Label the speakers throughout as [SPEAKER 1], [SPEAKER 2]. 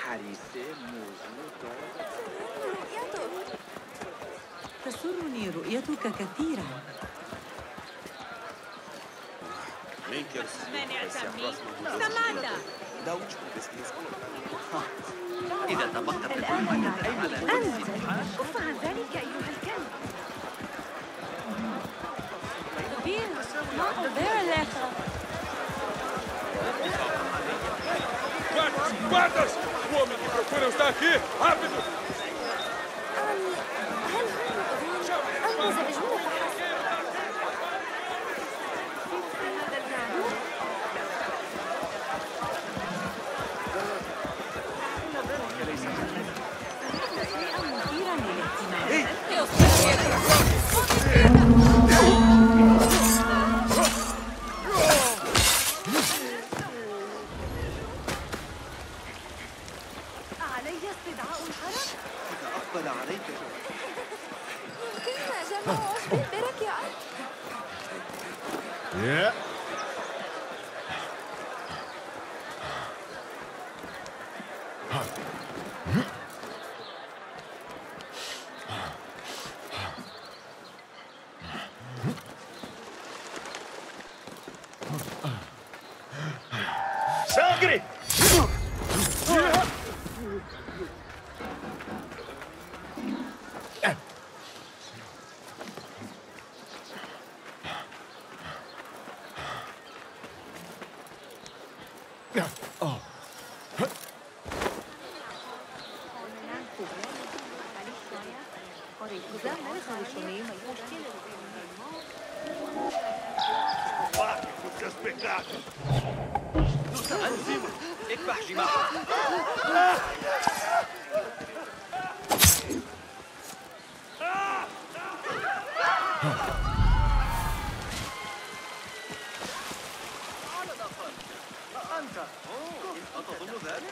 [SPEAKER 1] تسرني رؤيتك كثيرا.
[SPEAKER 2] إذا تبقت
[SPEAKER 3] الآن افعل ذلك أيها الكلب.
[SPEAKER 4] Guardas! O homem que procuram está aqui! Rápido!
[SPEAKER 3] هل هم المزعجون فحسب؟
[SPEAKER 1] شيئا مثيرا للاهتمام.
[SPEAKER 3] علي استدعاء الحرس؟
[SPEAKER 2] إذا أقبل عليك
[SPEAKER 3] يمكننا جمع عشب بركعة.
[SPEAKER 4] Sangre!
[SPEAKER 2] اكبح جماحك. أنت أتظن ذلك؟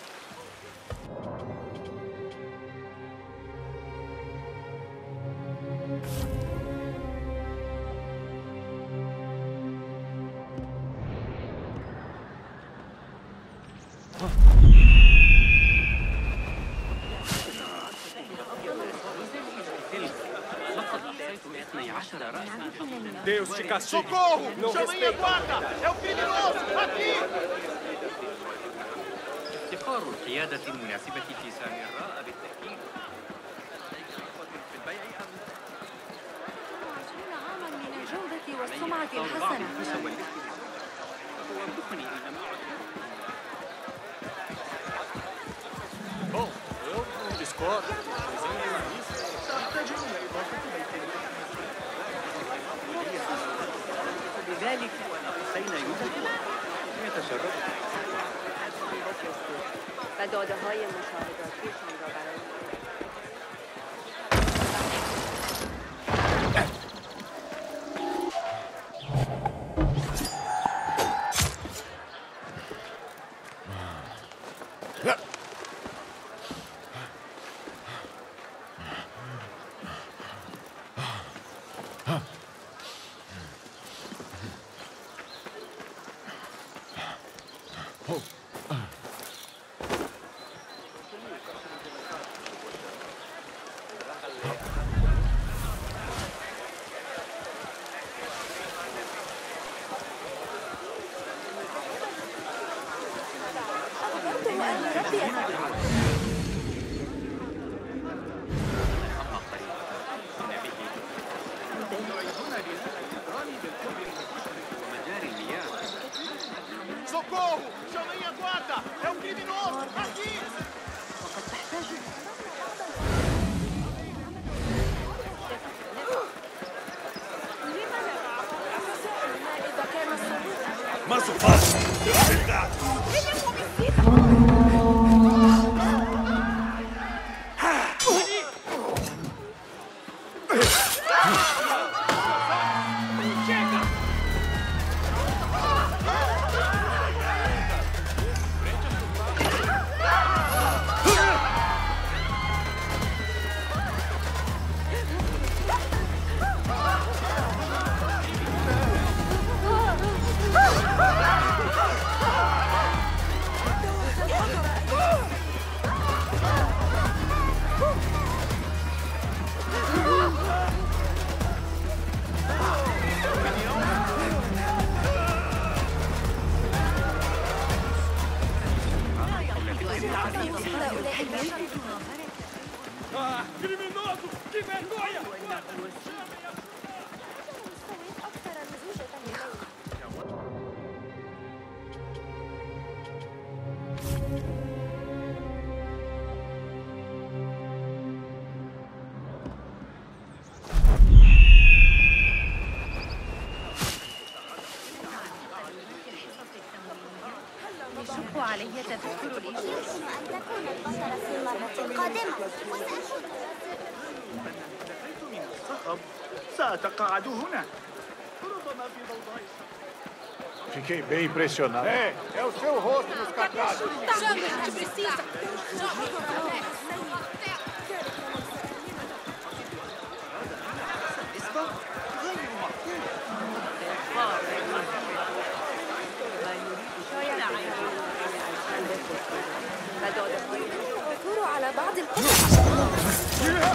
[SPEAKER 4] Deus te castigue! Socorro! Chamem a guarda! É o criminoso! Aqui!
[SPEAKER 2] افتقار القيادة المناسبة في سامراء بالتأكيد.
[SPEAKER 3] عاما من الجودة والسمعة الحسنة.
[SPEAKER 4] Bom, eu não discordo.
[SPEAKER 2] لذلك أقصينا يوسف يتشرف.
[SPEAKER 3] و داده‌های مشاهداتیشان را برای
[SPEAKER 4] Socorro! Chamem a guarda! É um criminoso! Aqui! Mas o faço! Verdade! Ah, criminoso! Que vergonha!
[SPEAKER 3] يشق علي تذكر الإجابة.
[SPEAKER 5] يمكن أن تكون البطلة في المرة القادمة وسأكون
[SPEAKER 6] انتهيت من الصخب سأتقاعد هنا ربما في ضوضاء
[SPEAKER 7] Fiquei bem impressionado.
[SPEAKER 4] É o seu rosto nos cacados.
[SPEAKER 3] العثور على بعض القطع.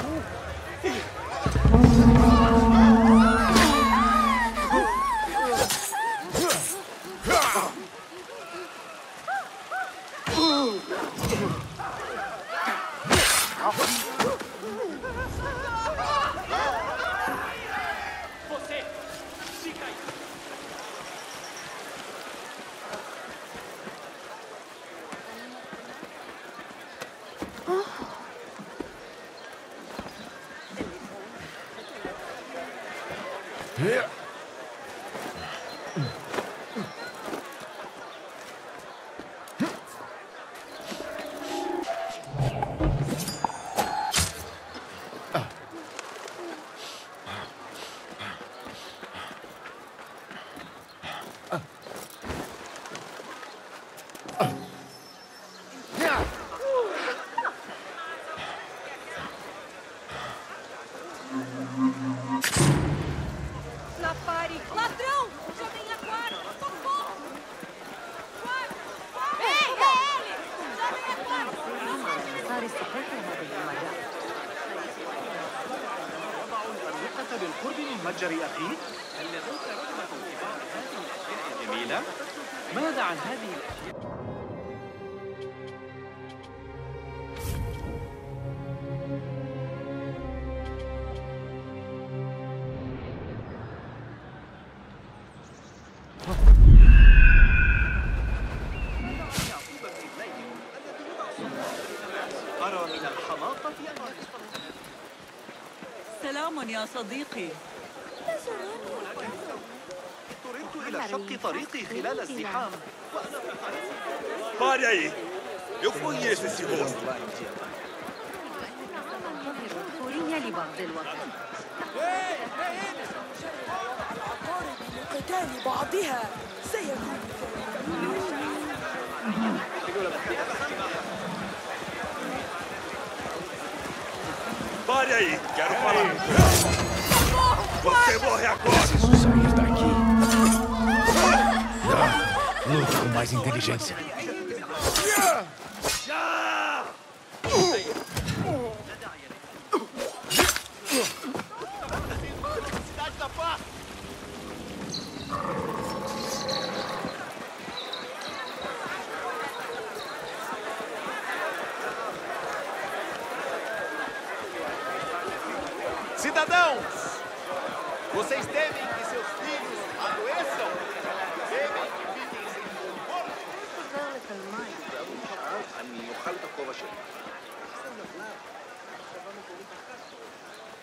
[SPEAKER 3] Ladrão! Jovem Aquário! Socorro! Ei, ele! Jovem Aquário!
[SPEAKER 1] صار استحق هذه المرة.
[SPEAKER 6] وضع الأروقة بالقرب من متجر أخيك
[SPEAKER 2] هل لديك رغبة في بعض هذه الأشياء الجميلة؟ ماذا عن هذه الأشياء؟
[SPEAKER 6] أرى من الحماقة
[SPEAKER 1] سلام يا صديقي.
[SPEAKER 6] اضطررت إلى شق طريقي خلال الزحام
[SPEAKER 4] Pare aí! Eu conheço esse rosto.
[SPEAKER 1] العنصرية لبعض الوقت.
[SPEAKER 8] قتال بعضها سيكون
[SPEAKER 4] Pare aí! Quero falar! Você morre agora!
[SPEAKER 7] Preciso sair daqui. Luta com mais inteligência.
[SPEAKER 4] Cidadãos! Vocês temem que seus filhos adoeçam? Temem que fiquem sem conforto?
[SPEAKER 6] أني يخلط وشيء